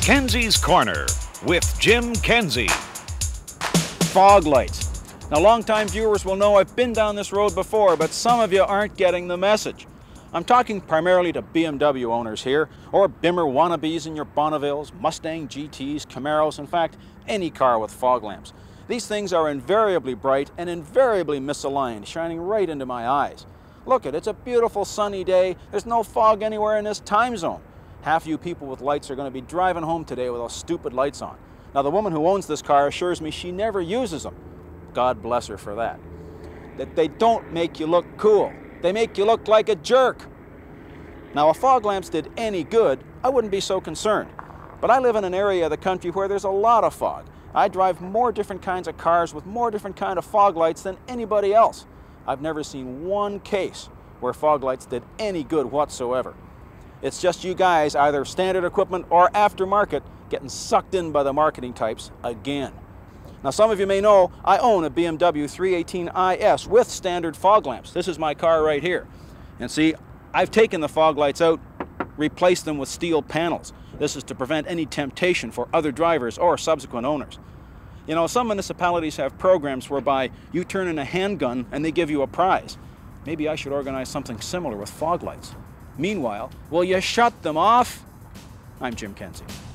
Kenzie's Corner with Jim Kenzie. Fog lights. Now, longtime viewers will know I've been down this road before, but some of you aren't getting the message. I'm talking primarily to BMW owners here, or Bimmer wannabes in your Bonnevilles, Mustang GTs, Camaros, in fact, any car with fog lamps. These things are invariably bright and invariably misaligned, shining right into my eyes. Look it's a beautiful sunny day. There's no fog anywhere in this time zone. Half you people with lights are going to be driving home today with those stupid lights on. Now, the woman who owns this car assures me she never uses them. God bless her for that. That they don't make you look cool. They make you look like a jerk. Now, if fog lamps did any good, I wouldn't be so concerned. But I live in an area of the country where there's a lot of fog. I drive more different kinds of cars with more different kind of fog lights than anybody else. I've never seen one case where fog lights did any good whatsoever. It's just you guys, either standard equipment or aftermarket, getting sucked in by the marketing types again. Now, some of you may know I own a BMW 318IS with standard fog lamps. This is my car right here. And see, I've taken the fog lights out, replaced them with steel panels. This is to prevent any temptation for other drivers or subsequent owners. You know, some municipalities have programs whereby you turn in a handgun and they give you a prize. Maybe I should organize something similar with fog lights. Meanwhile, will you shut them off? I'm Jim Kenzie.